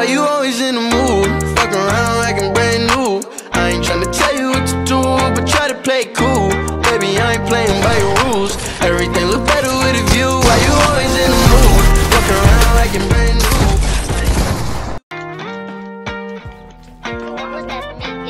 Why you always in the mood? Fuck around like I'm brand new. I ain't tryna tell you what to do, but try to play cool. Baby, I ain't playing by your rules. Everything look better with a view. Why you always in the mood? Fuck around like I'm brand new. What would that mean?